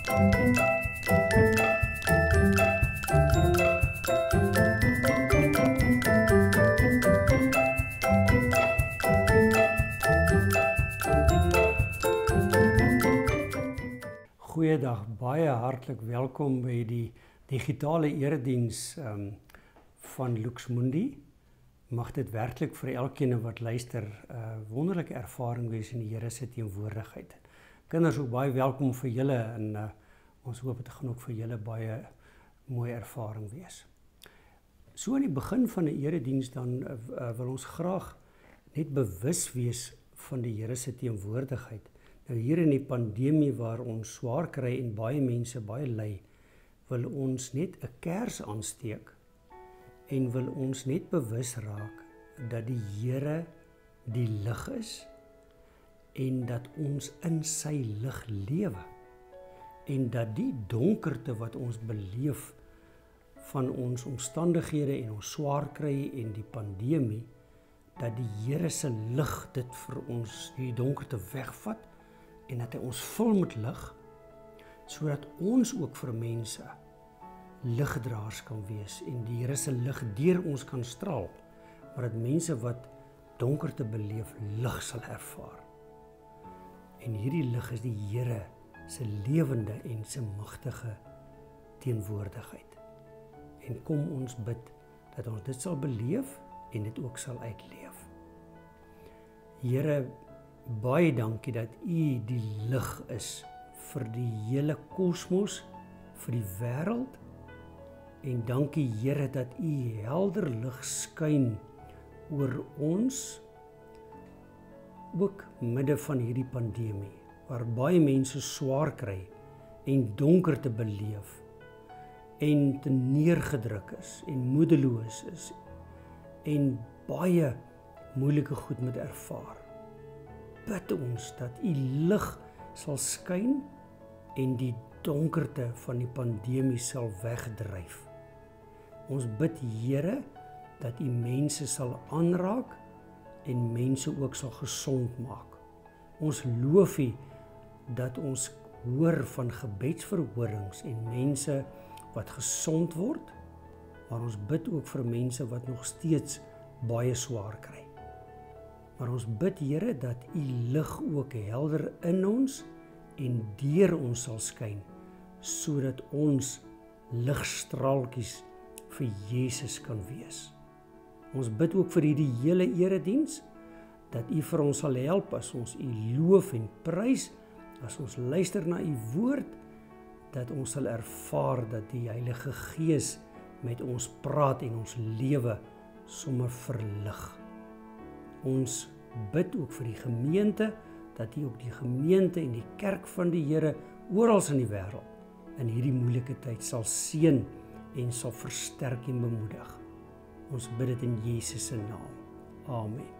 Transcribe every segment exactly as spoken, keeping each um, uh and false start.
Goeiedag, baie hartlik welkom by die digitale erediens um, van Lux Mundi. Mag dit werklik vir elkeen wat luister 'n uh, wonderlike ervaring wees in die Here se teenwoordigheid. Kinders, ook baie welkom vir julle en uh, ons hoop dit gaan ook vir julle baie mooi ervaring wees. So aan die begin van 'n erediens dan uh, uh, wil ons graag net bewus wees van die Here se teenwoordigheid. Nou hier in die pandemie waar ons swaar kry en baie mense baie ly, wil ons net 'n kers aansteek en wil ons net bewus raak dat die Here die lig is en dat ons in sy lig lewe en dat die donkerte wat ons beleef van ons omstandighede en ons swaar kry en die pandemie, dat die Here se lig dit vir ons die donkerte wegvat en dat hy ons vul met lig, sodat ons ook vir mense ligdraers kan wees en die Here se lig deur ons kan straal, maar dat mense wat donkerte beleef, lig sal ervaar. En hierdie lig is die Here se lewende en se magtige teenwoordigheid. En kom ons bid dat ons dit sal beleef en dit ook sal uitleef. Here, baie dankie dat U die lig is vir die hele kosmos, vir die wêreld. En dankie Here dat U helder lig skyn oor ons, ook midde van hierdie pandemie, waar baie mense swaar kry en donkerte beleef en te neergedruk is en moedeloos is en baie moeilike goed moet ervaar. Bid ons dat U lig sal skyn en die donkerte van die pandemie sal wegdryf. Ons bid Here dat U mense sal aanraak en mense ook sal gesond maak. Ons loof U dat ons hoor van gebedsverhorings en mense wat gesond word, maar ons bid ook vir mense wat nog steeds baie swaar kry. Maar ons bid Here dat U lig ook helder in ons en deur ons sal skyn, sodat ons ligstraaltjies vir Jesus kan wees. Ons bid ook vir hierdie hele erediens, dat U vir ons sal help as ons U loof en prys, as ons luister na U woord, dat ons sal ervaar dat die Heilige Gees met ons praat en ons lewe sommer verlig. Ons bid ook vir die gemeente, dat U ook die gemeente en die kerk van die Here oral in die wêreld in hierdie moeilike tyd sal seën en sal versterk en bemoedig. Ons bid dit in Jesus se naam. Amen.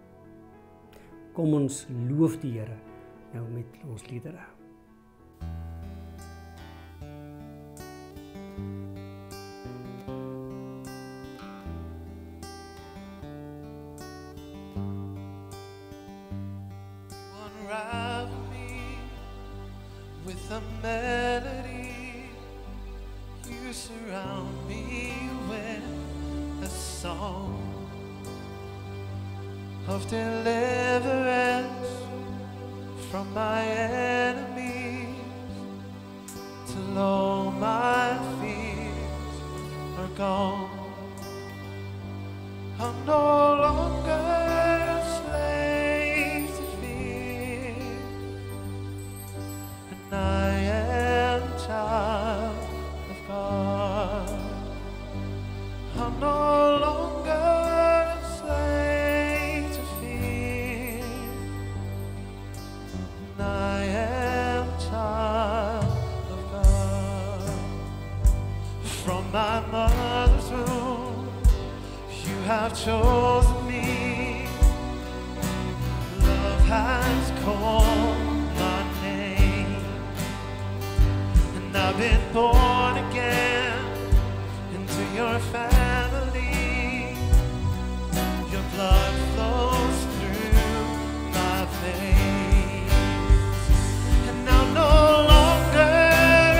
Kom ons loof die Here nou met ons liedere. With a melody, you surround me with a song of deliverance from my enemies, till all my fears are gone. I'm no longer a slave to fear, and I am a child of God. I'm no longer a slave to fear, and I am a child of God. From my mother's womb, you have chosen me. Love has called my name, and I've been born again into your family. Your blood flows through my veins, and I'm no longer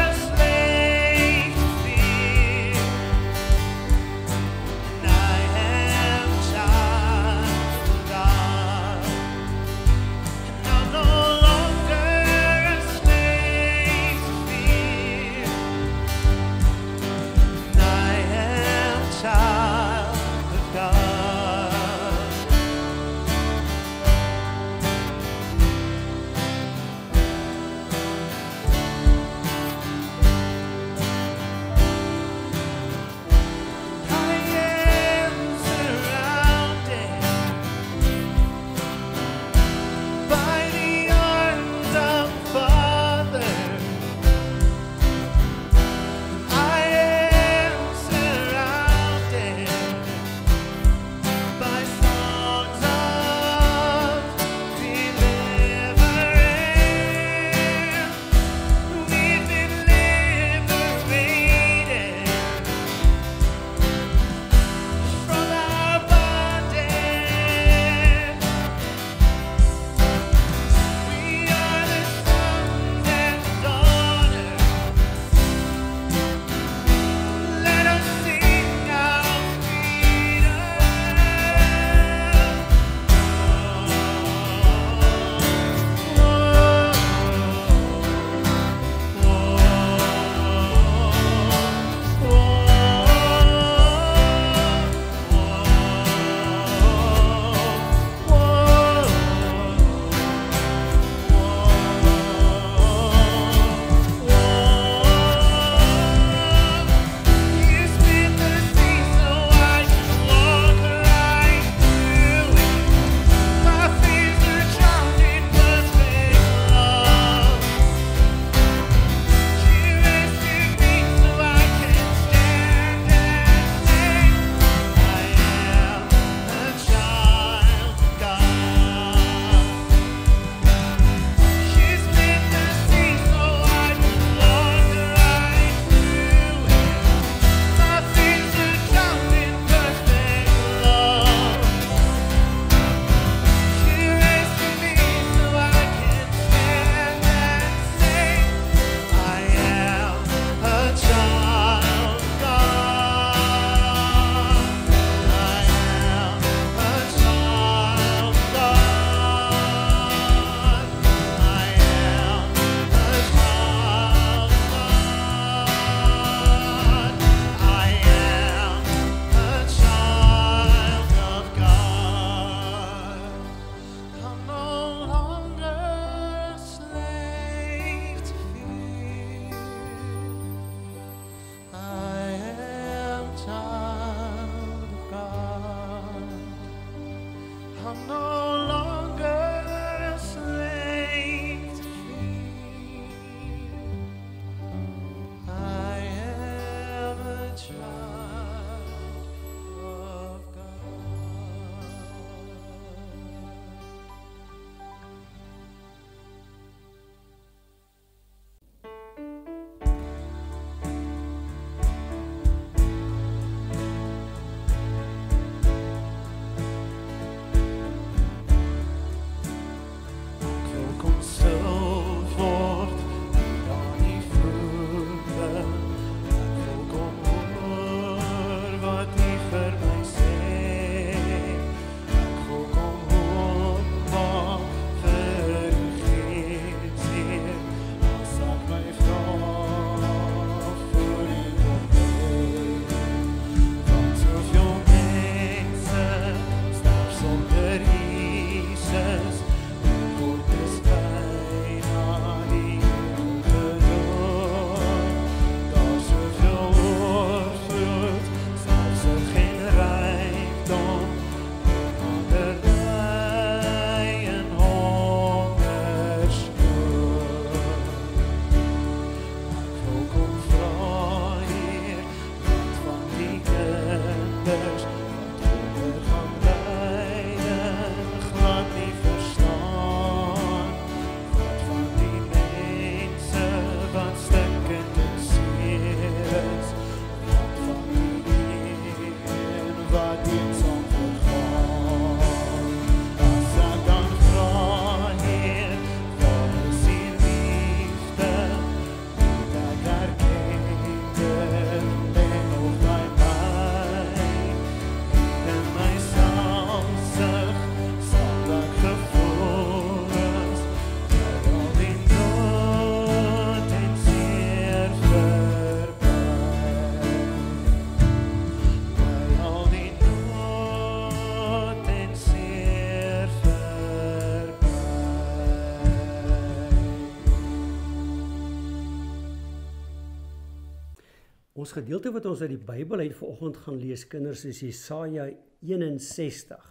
Ons gedeelte wat ons uit die Bybel uit vanoggend gaan lees, kinders, is Jesaja eenensestig.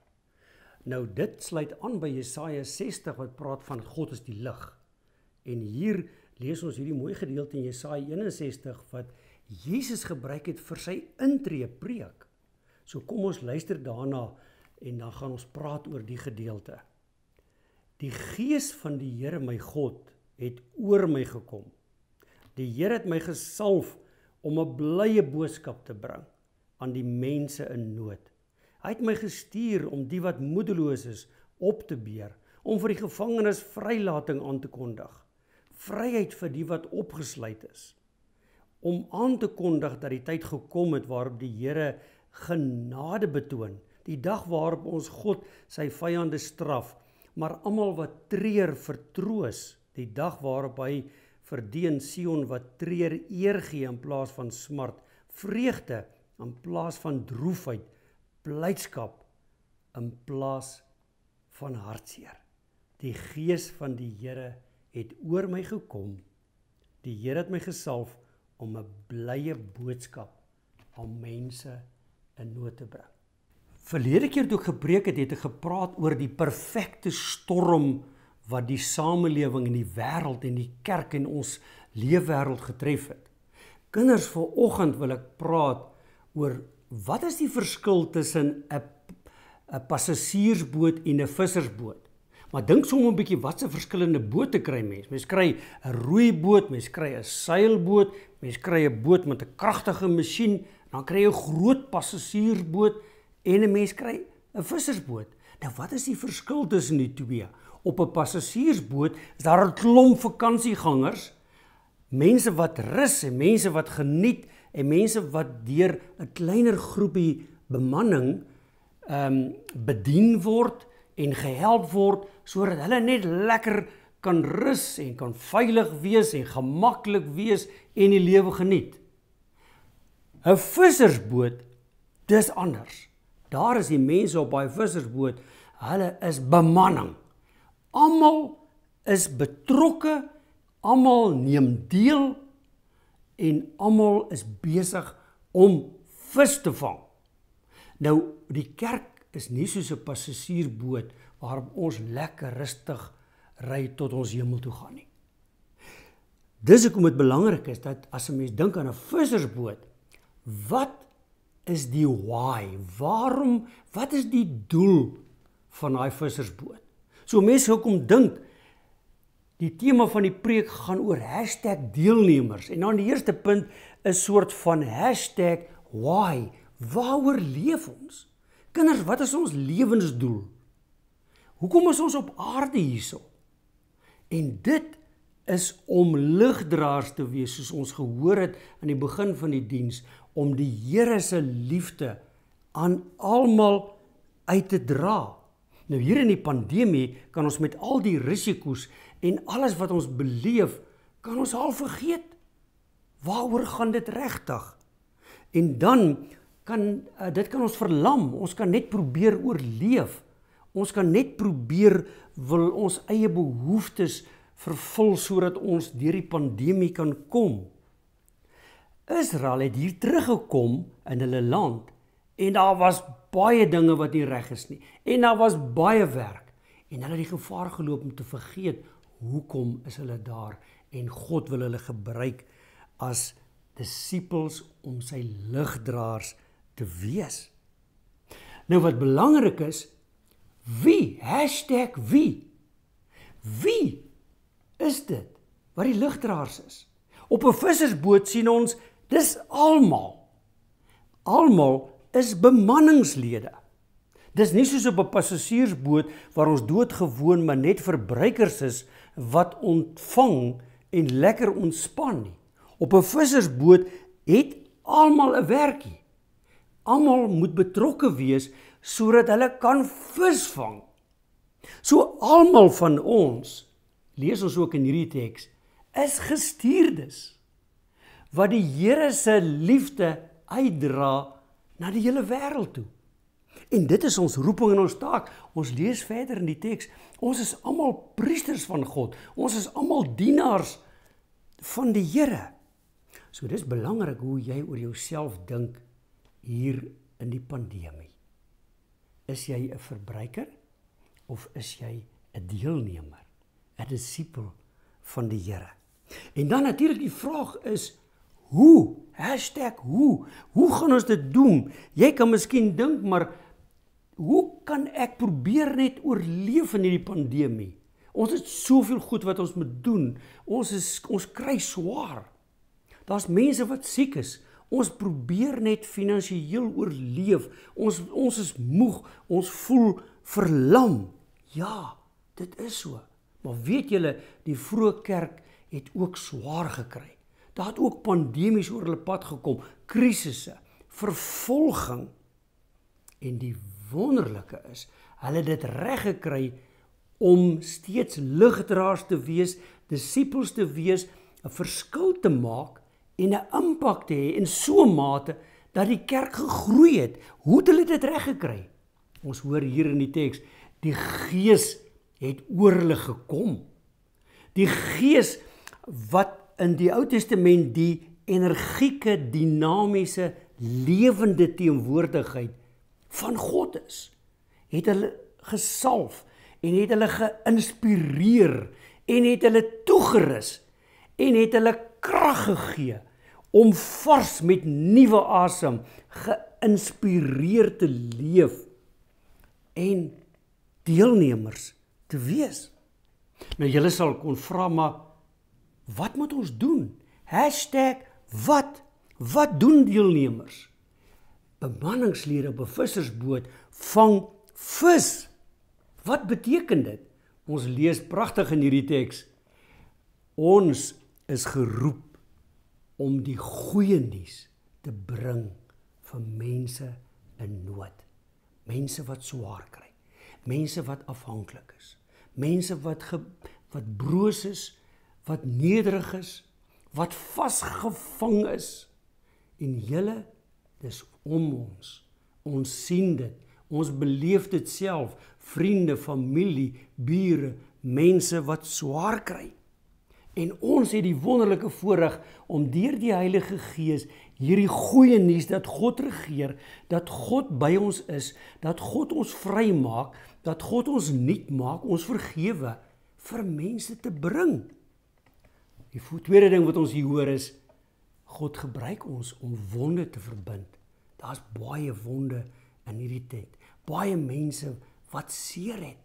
Nou dit sluit aan by Jesaja sestig wat praat van God is die lig. En hier lees ons hierdie mooi gedeelte in Jesaja eenensestig wat Jesus gebruik het vir sy intree preek. So kom ons luister daarna en dan gaan ons praat oor die gedeelte. Die Gees van die Here my God het oor my gekom. Die Here het my gesalf om 'n blye boodskap te bring aan die mense in nood. Hy het my gestuur om die wat moedeloos is op te beer, om vir die gevangenes vrylating aan te kondig, vryheid vir die wat opgesluit is, om aan te kondig dat die tyd gekom het waarop die Here genade betoon, die dag waarop ons God sy vyande straf, maar almal wat treur vertroos, die dag waarop hy vir die in Sion wat treur eer gee in plaas van smart, vreugde in plaas van droefheid, blydskap in plaas van hartseer. Die Gees van die Here het oor my gekom. Die Here het my gesalf om 'n blye boodskap aan mense in nood te bring. Verlede keer toe ek gepreek het, het ek gepraat oor die perfekte storm wat die samelewing en die wêreld en die kerk en ons leefwêreld getref het. Kinders, vanoggend wil ek praat oor wat is die verskil tussen 'n 'n passasiersboot en 'n vissersboot? Maar dink sommer 'n bietjie wat se verskillende bote kry mens. Mens kry 'n roeiboot, mens kry 'n seilboot, mens kry 'n boot met 'n kragtige masjien, dan kry jy 'n groot passasiersboot en 'n mens kry 'n vissersboot. Nou wat is die verskil tussen die twee? Op 'n passasiersboot is daar 'n klomp vakansiegangers, mense wat rus en mense wat geniet en mense wat deur 'n kleiner groepie bemanning um, bedien word en gehelp word sodat hulle net lekker kan rus en kan veilig wees en gemaklik wees en die lewe geniet. 'n Vissersboot, dis anders. Daar is die mense op daai vissersboot, hulle is bemanning. Almal is betrokke, almal neem deel en almal is besig om vis te vang. Nou, die kerk is nie soos 'n passasiersboot waarop ons lekker rustig ry tot ons hemel toe gaan nie. Dis hoekom dit belangrik is dat as 'n mens dink aan 'n vissersboot, wat is die why? Waarom, wat is die doel van daai vissersboot? So mense hoekom dink, die tema van die preek gaan oor hashtag deelnemers. En dan die eerste punt is soort van hashtag why. Waaroor leef ons? Kinders, wat is ons lewensdoel? Hoekom is ons op aarde hierso? En dit is om ligdraers te wees, soos ons gehoor het aan die begin van die diens, om die Here se liefde aan almal uit te dra. Nou hier in die pandemie kan ons met al die risiko's en alles wat ons beleef, kan ons al vergeet. Waaroor gaan dit regtig? En dan kan uh, dit kan ons verlam. Ons kan net probeer oorleef. Ons kan net probeer wil ons eie behoeftes vervul sodat ons deur die pandemie kan kom. Israel het hier teruggekom in hulle land en daar was baie dinge wat nie reg is nie. En daar was baie werk. En hulle het die gevaar geloop om te vergeet hoekom is hulle daar en God wil hulle gebruik as disippels om sy ligdraers te wees. Nou wat belangrik is, wie, hashtag wie, wie is dit wat die ligdraers is? Op 'n vissersboot sien ons, dis almal. Almal is bemanningslede. Dis nie soos op 'n passasiersboot waar ons doodgewoon maar net verbruikers is wat ontvang en lekker ontspan nie. Op 'n vissersboot het almal 'n werkie. Almal moet betrokke wees sodat hulle kan vis vang. So almal van ons, lees ons ook in hierdie teks, is gestuurdes wat die Here se liefde uitdra na die hele wêreld toe. En dit is ons roeping en ons taak. Ons lees verder in die teks. Ons is almal priesters van God. Ons is almal dienaars van die Here. So dis belangrik hoe jy oor jouself dink hier in die pandemie. Is jy 'n verbruiker of is jy 'n deelnemer, 'n disipel van die Here? En dan natuurlik die vraag is, hoe? Hashtag hoe? Hoe gaan ons dit doen? Jy kan miskien dink, maar hoe kan ek probeer net oorleef in hierdie pandemie? Ons het soveel goed wat ons moet doen. Ons is ons kry swaar. Daar's mense wat siek is. Ons probeer net finansiëel oorleef. Ons ons is moeg. Ons voel verlam. Ja, dit is so. Maar weet julle, die vroeë kerk het ook swaar gekry. Daar het ook pandemies oor hulle pad gekom, krisisse, vervolging. En die wonderlike is, hulle het dit reg gekry om steeds ligdraers te wees, disippels te wees, 'n verskil te maak en 'n impak te hê in so 'n mate dat die kerk gegroei het. Hoe het hulle dit reg gekry? Ons hoor hier in die teks, die Gees het oor hulle gekom. Die Gees wat in die Ou Testament die energieke, dinamiese, lewende teenwoordigheid van God is, het hulle gesalf en het hulle geïnspireer en het hulle toegerus en het hulle krag gegee om vars met nuwe asem geïnspireer te leef en deelnemers te wees. Nou julle sal kon vra, maar wat moet ons doen? Hashtag wat? Wat doen deelnemers? Bemanningslede op 'n vissersboot vang vis. Wat beteken dit? Ons lees pragtig in hierdie teks. Ons is geroep om die goeie nuus te bring vir mense in nood. Mense wat swaar kry. Mense wat afhanklik is. Mense wat ge, wat broos is, wat nederig is, wat vasgevang is. En julle, dis om ons. Ons sien dit. Ons beleef dit self. Vriende, familie, bure, mense wat swaar kry. En ons het die wonderlike voorreg om deur die Heilige Gees hierdie goeie nuus dat God regeer, dat God by ons is, dat God ons vry maak, dat God ons nuut maak, ons vergewe, vir mense te bring. Die tweede ding wat ons hier hoor is, God gebruik ons om wonde te verbind. Daar's baie wonde in hierdie tyd. Baie mense wat seer het.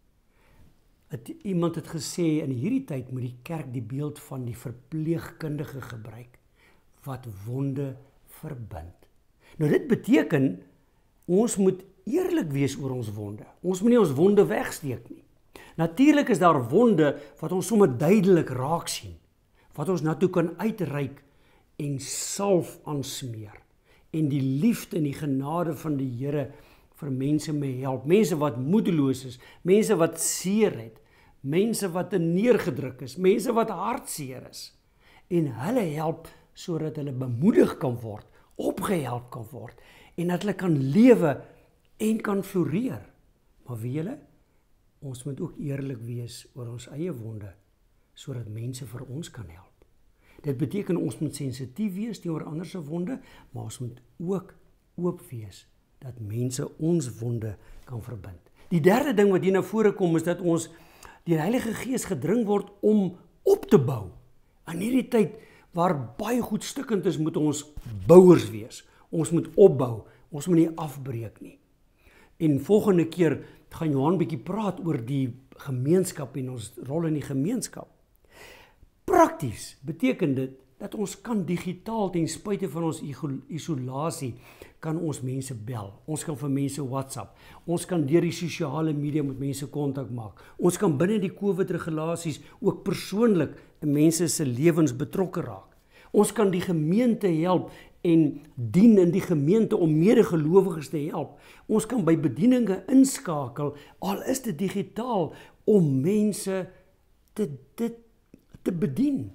Het, iemand het gesê, in hierdie tyd moet die kerk die beeld van die verpleegkundige gebruik, wat wonde verbind. Nou dit beteken, ons moet eerlik wees oor ons wonde. Ons moet nie ons wonde wegsteek nie. Natuurlik is daar wonde wat ons sommer duidelik raak sien, wat ons na toe kan uitreik en salf aansmeer, en die liefde en die genade van die Here vir mense mee help, mense wat moedeloos is, mense wat seer het, mense wat neergedruk is, mense wat hartseer is, en hulle help sodat hulle bemoedig kan word, opgehelp kan word, en dat hulle kan lewe en kan floreer. Maar weet julle, ons moet ook eerlik wees oor ons eie wonde, sodat mense vir ons kan help. Dit beteken ons moet sensitief wees teenoor ander se wonde, maar ons moet ook oop wees dat mense ons wonde kan verbind. Die derde ding wat hier na vore kom is dat ons deur die Heilige Gees gedring word om op te bou. In hierdie tyd waar baie goed stukkend is, moet ons bouers wees. Ons moet opbou, ons moet nie afbreek nie. En volgende keer gaan Johan bietjie praat oor die gemeenskap en ons rol in die gemeenskap. Prakties beteken dit dat ons kan digitaal ten spyte van ons isolasie kan ons mense bel. Ons kan vir mense WhatsApp. Ons kan deur die sosiale media met mense kontak maak. Ons kan binne die COVID regulasies ook persoonlik in mense se lewens betrokke raak. Ons kan die gemeente help en dien in die gemeente om medegelowiges te help. Ons kan by bedieninge inskakel, al is dit digitaal, om mense te, te, te bedien.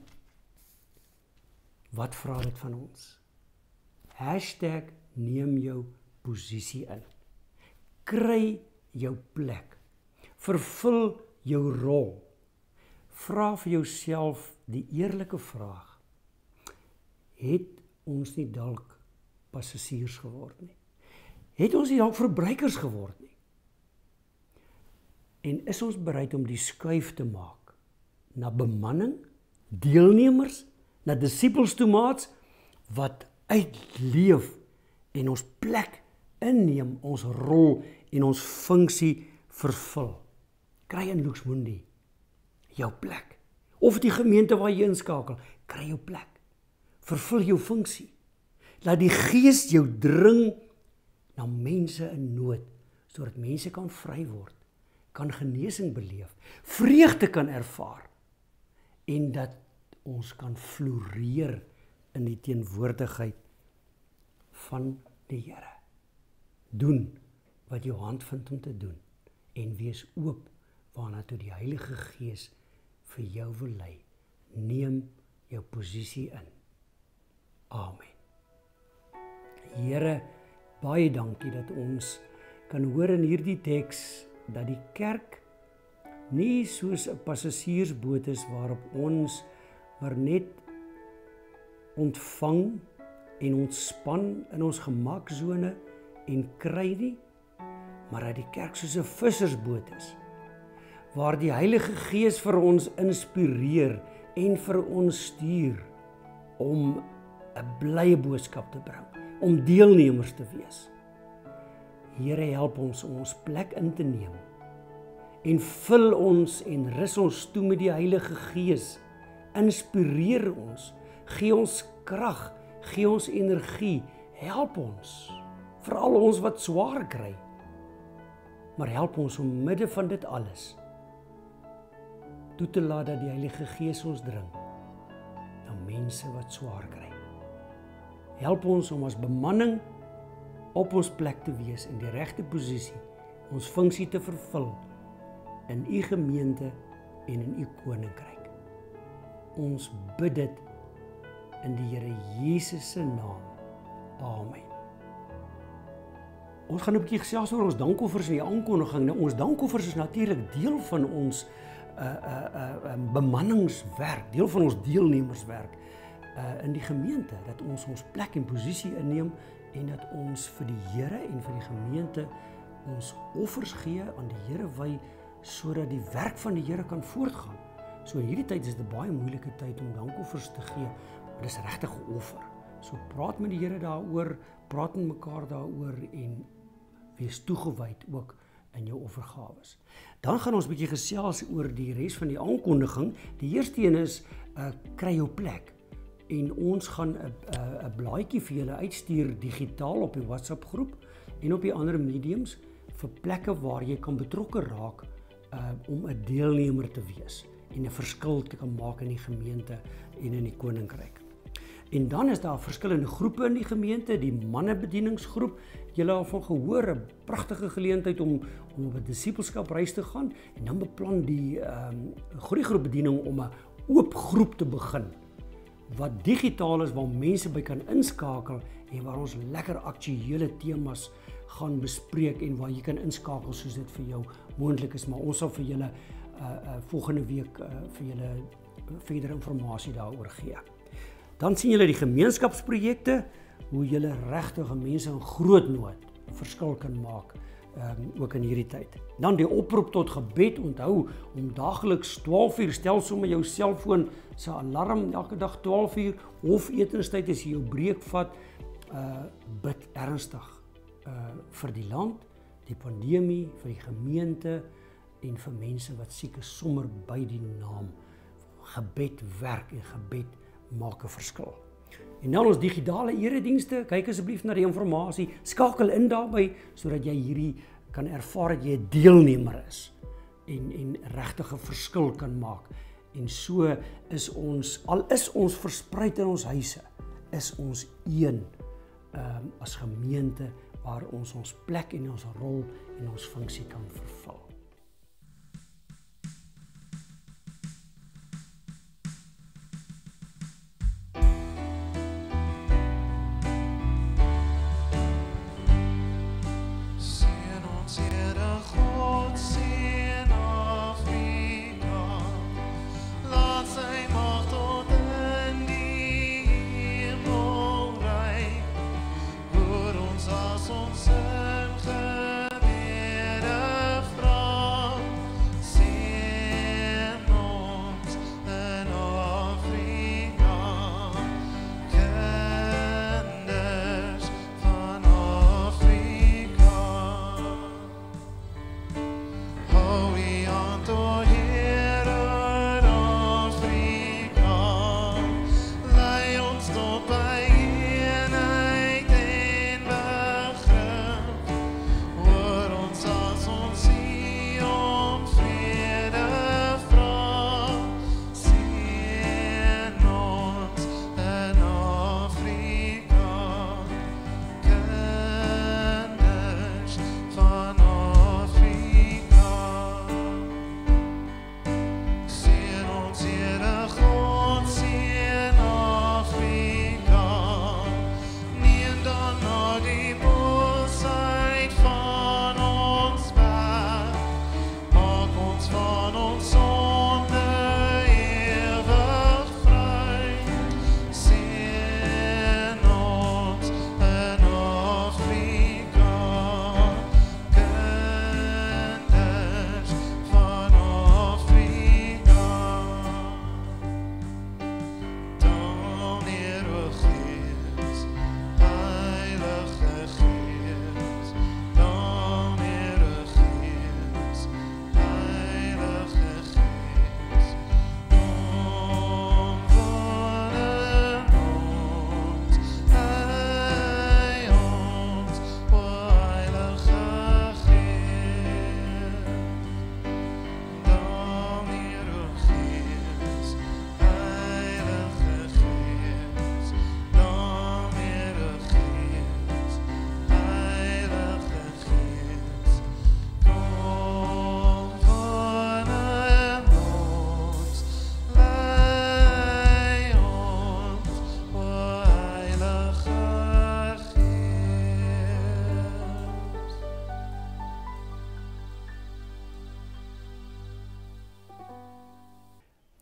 Wat vra dit van ons? Hashtag neem jou posisie in. Kry jou plek. Vervul jou rol. Vra vir jouself die eerlike vraag. het ons nie dalk passasiers geword nie? Het ons nie dalk verbruikers geword nie? En is ons bereid om die skuif te maak na bemanning, deelnemers, na disippels toemaats, wat uitleef en ons plek inneem, ons rol en ons funksie vervul. Kry in Luxmundi jou plek. Of die gemeente waar jy inskakel, kry jou plek. Vervul jou funksie. Laat die Gees jou dring na mense in nood, sodat mense kan vry word, kan genesing beleef, vreugde kan ervaar, en dat ons kan floreer in die teenwoordigheid van die Here. Doen wat jou hand vind om te doen, en wees oop waarna toe die Heilige Gees vir jou wil lei. Neem jou posisie in. Amen. Here, baie dankie dat ons kan hoor in hierdie teks dat die kerk nie soos 'n passasiersboot is waarop ons maar net ontvang en ontspan in ons gemaksone en kry nie, maar dat die kerk soos 'n vissersboot is, waar die Heilige Gees vir ons inspireer en vir ons stuur om 'n blye boodskap te bring, om deelnemers te wees. Here, help ons om ons plek in te neem en vul ons en rus ons toe met die Heilige Gees. Inspireer ons, gee ons krag, gee ons energie, help ons, veral ons wat swaar kry. Maar help ons om midde van dit alles toe te laat dat die Heilige Gees ons dring na mense wat swaar kry. Help ons om as bemanning op ons plek te wees in die regte posisie, ons funksie te vervul in u gemeente en in u koninkryk. Ons bid dit in die Here Jesus se naam. Amen. Ons gaan 'n bietjie gesels oor ons dankoffers in die aankondiging. Nou, ons dankoffers is natuurlik deel van ons uh, uh, uh, uh, bemanningswerk, deel van ons deelnemerswerk uh, in die gemeente, dat ons ons plek en posisie inneem en dat ons vir die Here en vir die gemeente ons offers gee, aan die Here wy, sodat die werk van die Here kan voortgaan. So in hierdie tyd is dit 'n baie moeilike tyd om dankoffers te gee, maar dis regtig 'n offer. So praat met die Here daaroor, praat met mekaar daaroor en wees toegewyd ook in jou offergawes. Dan gaan ons 'n bietjie gesels oor die res van die aankondiging. Die eerste een is uh, kry jou plek. En ons gaan 'n 'n blaadjie vir julle uitstuur digitaal op die WhatsApp groep en op die ander mediums vir plekke waar jy kan betrokke raak uh, om 'n deelnemer te wees en 'n verskil te kan maak in die gemeente en in die koninkryk. En dan is daar verskillende groepe in die gemeente, die mannebedieningsgroep. Julle het al van gehoor, 'n pragtige geleentheid om om op 'n disippelskapreis te gaan, en dan beplan die ehm um, groeigroepbediening om 'n oop groep te begin wat digitaal is, waar mense by kan inskakel en waar ons lekker aktuele temas gaan bespreek en waar jy kan inskakel soos dit vir jou moontlik is, maar ons sal vir julle uh, uh, volgende week uh, vir julle verdere inligting daaroor gee. Dan sien julle die gemeenskapsprojekte, hoe julle regtig mense in groot nood verskil kan maak, um, ook in hierdie tyd. Dan die oproep tot gebed, onthou om daagliks twaalf uur, stel sommer jou selfoon se alarm elke dag twaalf uur, of etenstyd as jy jou breek vat, uh, bid ernstig uh, vir die land, die pandemie, vir die gemeente en vir mense wat siek is, sommer by die naam. Gebed werk en gebed maak 'n verskil. En dan ons digitale eredienste, kyk asseblief na die inligting, skakel in daarbey sodat jy hierdie kan ervaar dat jy 'n deelnemer is en en regtig 'n verskil kan maak. En so is ons, al is ons versprei in ons huise, is ons een um, as gemeente waar ons ons plek en ons rol en ons funksie kan vervul. Laat sy mag tot in die hemel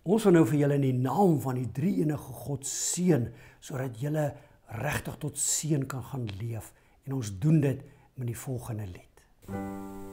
Ons wil nou vir julle in die naam van die drie-enige God seën, sodat julle regtig tot seën kan gaan leef. En ons doen dit met die volgende lied.